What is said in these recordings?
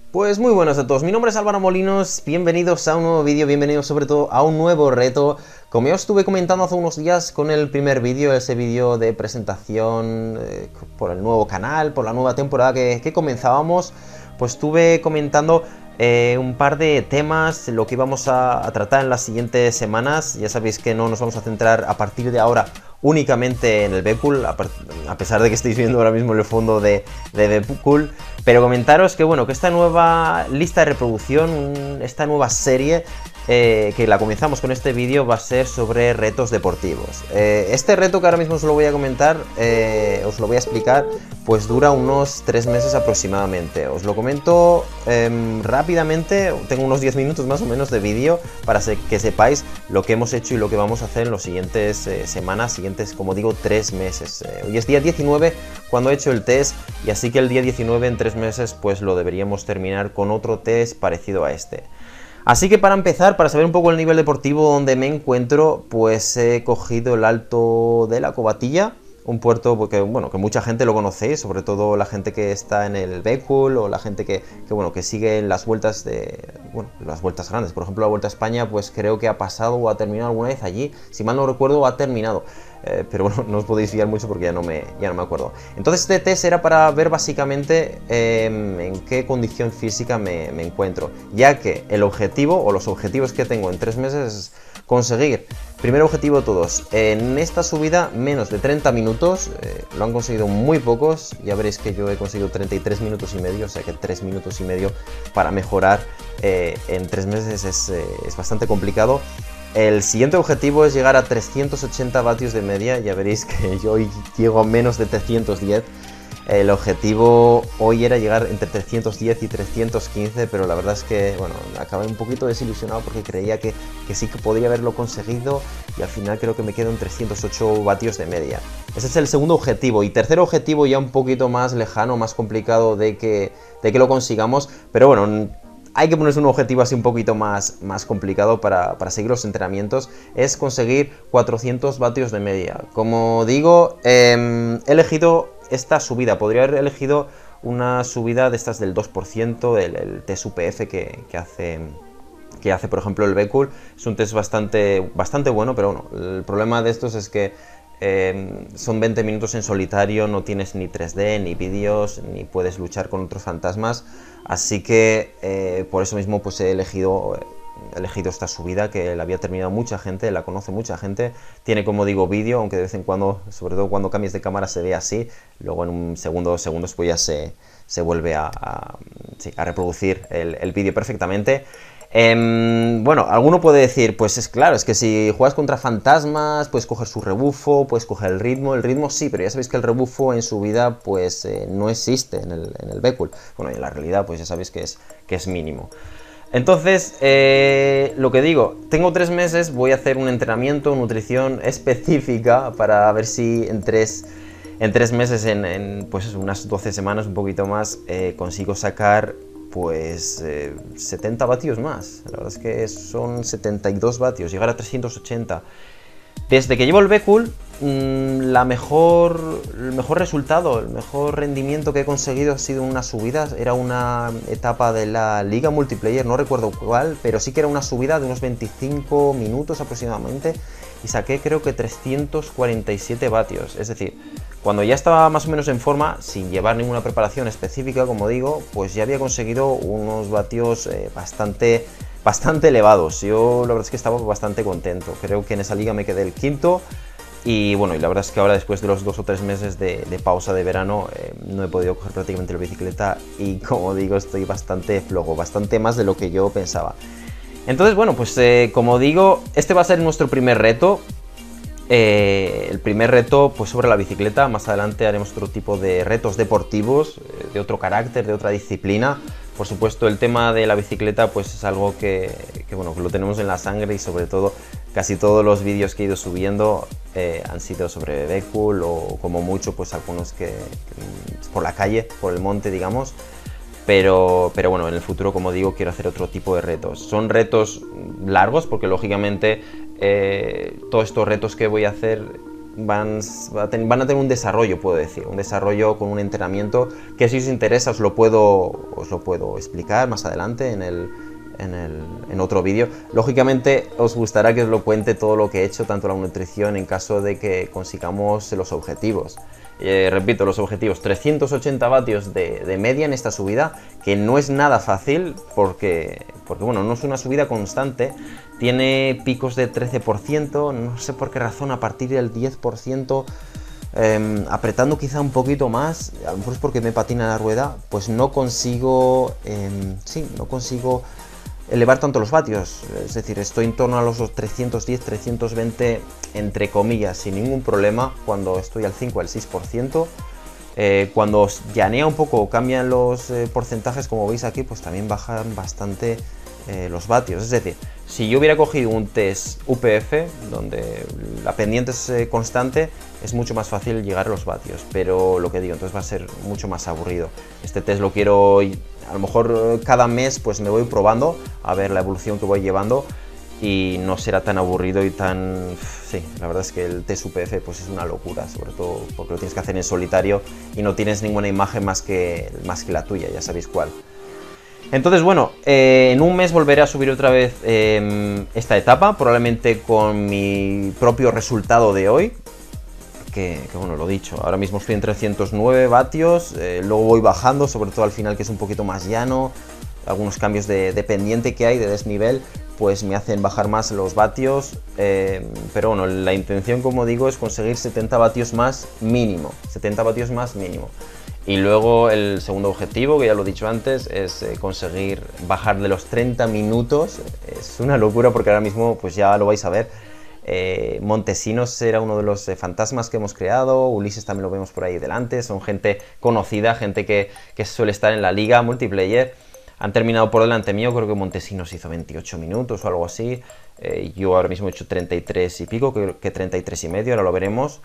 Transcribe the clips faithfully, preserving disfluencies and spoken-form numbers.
Pues muy buenas a todos, mi nombre es Álvaro Molinos, bienvenidos a un nuevo vídeo, bienvenidos sobre todo a un nuevo reto. Como ya os estuve comentando hace unos días con el primer vídeo, ese vídeo de presentación eh, por el nuevo canal, por la nueva temporada que, que comenzábamos, pues estuve comentando eh, un par de temas, lo que íbamos a, a tratar en las siguientes semanas. Ya sabéis que no nos vamos a centrar a partir de ahora únicamente en el Bcul, a, a pesar de que estáis viendo ahora mismo el fondo de, de Bcul, pero comentaros que bueno, que esta nueva lista de reproducción, esta nueva serie eh, que la comenzamos con este vídeo, va a ser sobre retos deportivos. Eh, este reto que ahora mismo os lo voy a comentar, eh, os lo voy a explicar, pues dura unos tres meses aproximadamente. Os lo comento eh, rápidamente, tengo unos diez minutos más o menos de vídeo para que sepáis lo que hemos hecho y lo que vamos a hacer en las siguientes eh, semanas, siguientes, como digo, tres meses. Eh, hoy es día diecinueve cuando he hecho el test, y así que el día diecinueve en tres meses pues lo deberíamos terminar con otro test parecido a este. Así que para empezar, para saber un poco el nivel deportivo donde me encuentro, pues he cogido el Alto de la Covatilla, un puerto porque, bueno, que mucha gente lo conocéis, sobre todo la gente que está en el Bcul o la gente que, que, bueno, que sigue en las vueltas de, bueno, las vueltas grandes. Por ejemplo, la Vuelta a España, pues creo que ha pasado o ha terminado alguna vez allí. Si mal no recuerdo, ha terminado. Eh, pero bueno, no os podéis fiar mucho porque ya no me, ya no me acuerdo. Entonces este test era para ver básicamente eh, en qué condición física me, me encuentro, ya que el objetivo o los objetivos que tengo en tres meses es conseguir, primer objetivo todos, en esta subida menos de treinta minutos, eh, lo han conseguido muy pocos, ya veréis que yo he conseguido treinta y tres minutos y medio, o sea que tres minutos y medio para mejorar eh, en tres meses es, eh, es bastante complicado. El siguiente objetivo es llegar a trescientos ochenta vatios de media, ya veréis que yo hoy llego a menos de trescientos diez. El objetivo hoy era llegar entre trescientos diez y trescientos quince, pero la verdad es que, bueno, acabé un poquito desilusionado porque creía que, que sí que podría haberlo conseguido, y al final creo que me quedo en trescientos ocho vatios de media. Ese es el segundo objetivo. Y tercer objetivo ya un poquito más lejano, más complicado de que, de que lo consigamos, pero bueno, hay que ponerse un objetivo así un poquito más, más complicado para, para seguir los entrenamientos, es conseguir cuatrocientos vatios de media. Como digo, eh, he elegido esta subida, podría haber elegido una subida de estas del dos por ciento, el, el test U P F que, que hace... que hace por ejemplo el Bcul. Es un test bastante, bastante bueno, pero bueno, el problema de estos es que eh, son veinte minutos en solitario, no tienes ni tres D, ni vídeos, ni puedes luchar con otros fantasmas, así que eh, por eso mismo pues he elegido, he elegido esta subida, que la había terminado mucha gente, la conoce mucha gente, tiene, como digo, vídeo, aunque de vez en cuando, sobre todo cuando cambies de cámara, se ve así, luego en un segundo o segundos pues ya se, se vuelve a, a, sí, a reproducir el, el vídeo perfectamente. Eh, bueno, alguno puede decir, pues es claro, es que si juegas contra fantasmas, puedes coger su rebufo, puedes coger el ritmo, el ritmo sí, pero ya sabéis que el rebufo en su vida pues eh, no existe en el, en el Bcul. Bueno, y en la realidad pues ya sabéis que es, que es mínimo. Entonces, eh, lo que digo, tengo tres meses, voy a hacer un entrenamiento, nutrición específica para ver si en tres... En tres meses, en, en pues unas doce semanas, un poquito más, eh, consigo sacar pues eh, setenta vatios más. La verdad es que son setenta y dos vatios, llegar a trescientos ochenta. Desde que llevo el Bcul, mmm, la mejor, el mejor resultado, el mejor rendimiento que he conseguido ha sido una subida. Era una etapa de la Liga Multiplayer, no recuerdo cuál, pero sí que era una subida de unos veinticinco minutos aproximadamente, y saqué creo que trescientos cuarenta y siete vatios. Es decir, cuando ya estaba más o menos en forma, sin llevar ninguna preparación específica, como digo, pues ya había conseguido unos vatios eh, bastante, bastante elevados. Yo la verdad es que estaba bastante contento. Creo que en esa liga me quedé el quinto. Y bueno, y la verdad es que ahora, después de los dos o tres meses de, de pausa de verano, eh, no he podido coger prácticamente la bicicleta, y como digo, estoy bastante flojo, bastante más de lo que yo pensaba. Entonces, bueno, pues eh, como digo, este va a ser nuestro primer reto. Eh, el primer reto pues sobre la bicicleta. Más adelante haremos otro tipo de retos deportivos, eh, de otro carácter, de otra disciplina. Por supuesto, el tema de la bicicleta pues es algo que, que, bueno, que lo tenemos en la sangre, y sobre todo casi todos los vídeos que he ido subiendo eh, han sido sobre Bcul, o como mucho pues algunos que, que por la calle, por el monte, digamos. Pero, pero bueno, en el futuro, como digo, quiero hacer otro tipo de retos. Son retos largos porque lógicamente eh, todos estos retos que voy a hacer van, van a tener un desarrollo, puedo decir, un desarrollo con un entrenamiento que si os interesa os lo puedo, os lo puedo explicar más adelante en el... En, el, en otro vídeo. Lógicamente os gustará que os lo cuente todo lo que he hecho, tanto la nutrición, en caso de que consigamos los objetivos. Eh, repito, los objetivos, trescientos ochenta vatios de, de media en esta subida, que no es nada fácil porque, porque bueno, no es una subida constante, tiene picos de trece por ciento, no sé por qué razón, a partir del diez por ciento, eh, apretando quizá un poquito más, a lo mejor es porque me patina la rueda, pues no consigo, eh, sí, no consigo elevar tanto los vatios, es decir, estoy en torno a los trescientos diez, trescientos veinte, entre comillas, sin ningún problema, cuando estoy al cinco, al seis por ciento. Eh, cuando llanea un poco, cambian los eh, porcentajes, como veis aquí, pues también bajan bastante eh, los vatios. Es decir, si yo hubiera cogido un test U P F, donde la pendiente es eh, constante, es mucho más fácil llegar a los vatios, pero lo que digo, entonces va a ser mucho más aburrido. Este test lo quiero, a lo mejor cada mes pues me voy probando a ver la evolución que voy llevando y no será tan aburrido y tan... Sí, la verdad es que el test U P F pues es una locura, sobre todo porque lo tienes que hacer en solitario y no tienes ninguna imagen más que, más que la tuya, ya sabéis cuál. Entonces, bueno, eh, en un mes volveré a subir otra vez eh, esta etapa, probablemente con mi propio resultado de hoy, que, que bueno, lo dicho, ahora mismo estoy en trescientos nueve vatios, eh, luego voy bajando, sobre todo al final que es un poquito más llano, algunos cambios de, de pendiente que hay, de desnivel, pues me hacen bajar más los vatios, eh, pero bueno, la intención, como digo, es conseguir setenta vatios más mínimo, setenta vatios más mínimo. Y luego el segundo objetivo, que ya lo he dicho antes, es eh, conseguir bajar de los treinta minutos. Es una locura porque ahora mismo pues ya lo vais a ver. Eh, Montesinos era uno de los eh, fantasmas que hemos creado, Ulises también lo vemos por ahí delante, son gente conocida, gente que, que suele estar en la liga multiplayer. Han terminado por delante mío, creo que Montesinos hizo veintiocho minutos o algo así. Eh, yo ahora mismo he hecho treinta y tres y pico, creo que treinta y tres y medio, ahora lo veremos.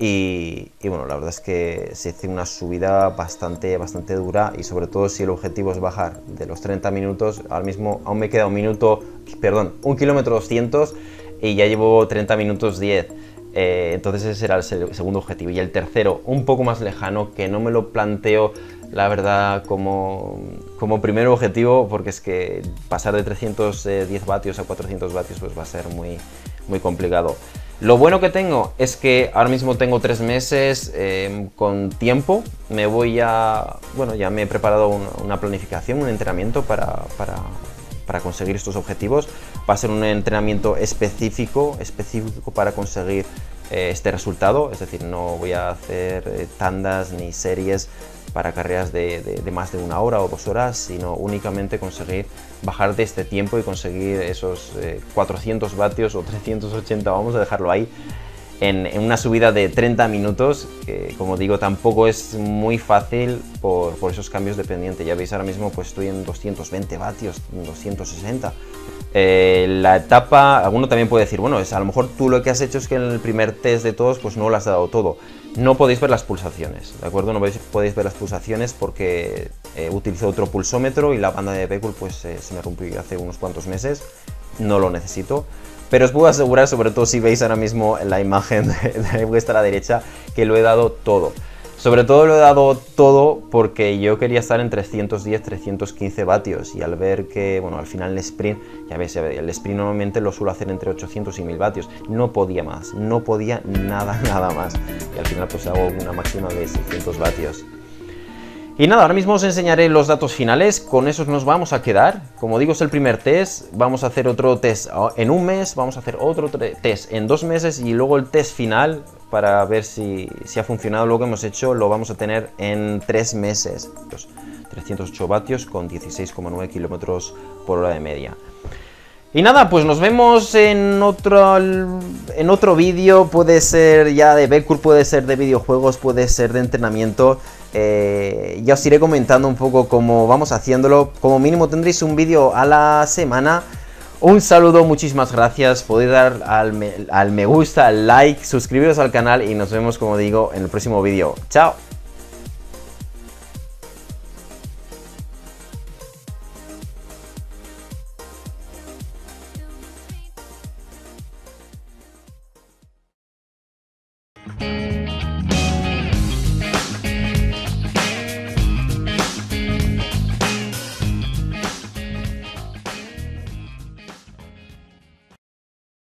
Y, y bueno, la verdad es que se hace una subida bastante, bastante dura y sobre todo si el objetivo es bajar de los treinta minutos, ahora mismo aún me queda un minuto, perdón, un kilómetro doscientos y ya llevo treinta minutos diez. Eh, entonces ese era el segundo objetivo. Y el tercero, un poco más lejano, que no me lo planteo, la verdad, como, como primer objetivo, porque es que pasar de trescientos diez vatios a cuatrocientos vatios pues va a ser muy, muy complicado. Lo bueno que tengo es que ahora mismo tengo tres meses eh, con tiempo. Me voy a... Bueno, ya me he preparado una, una planificación, un entrenamiento para, para, para conseguir estos objetivos. Va a ser un entrenamiento específico, específico para conseguir eh, este resultado. Es decir, no voy a hacer eh, tandas ni series para carreras de, de, de más de una hora o dos horas, sino únicamente conseguir bajar de este tiempo y conseguir esos eh, cuatrocientos vatios o trescientos ochenta, vamos a dejarlo ahí, en, en una subida de treinta minutos, que como digo tampoco es muy fácil por, por esos cambios de pendiente. Ya veis, ahora mismo pues estoy en doscientos veinte vatios, doscientos sesenta. Eh, la etapa, alguno también puede decir, bueno, es, a lo mejor tú lo que has hecho es que en el primer test de todos pues no lo has dado todo. No podéis ver las pulsaciones, ¿de acuerdo? No podéis ver las pulsaciones porque eh, utilizo otro pulsómetro y la banda de Becul pues eh, se me rompió hace unos cuantos meses, no lo necesito. Pero os puedo asegurar, sobre todo si veis ahora mismo la imagen de, de vuestra derecha, que lo he dado todo. Sobre todo lo he dado todo porque yo quería estar en trescientos diez, trescientos quince vatios y al ver que, bueno, al final el sprint, ya veis, el sprint normalmente lo suelo hacer entre ochocientos y mil vatios, no podía más, no podía nada, nada más y al final pues hago una máxima de seiscientos vatios. Y nada, ahora mismo os enseñaré los datos finales, con esos nos vamos a quedar. Como digo, es el primer test, vamos a hacer otro test en un mes, vamos a hacer otro test en dos meses y luego el test final para ver si, si ha funcionado lo que hemos hecho, lo vamos a tener en tres meses. Pues trescientos ocho vatios con dieciséis coma nueve kilómetros por hora de media. Y nada, pues nos vemos en otro, en otro vídeo, puede ser ya de Becul, puede ser de videojuegos, puede ser de entrenamiento. Eh, ya os iré comentando un poco cómo vamos haciéndolo. Como mínimo tendréis un vídeo a la semana. Un saludo, muchísimas gracias, podéis dar al me, al me gusta, al like, suscribiros al canal y nos vemos, como digo, en el próximo vídeo. ¡Chao!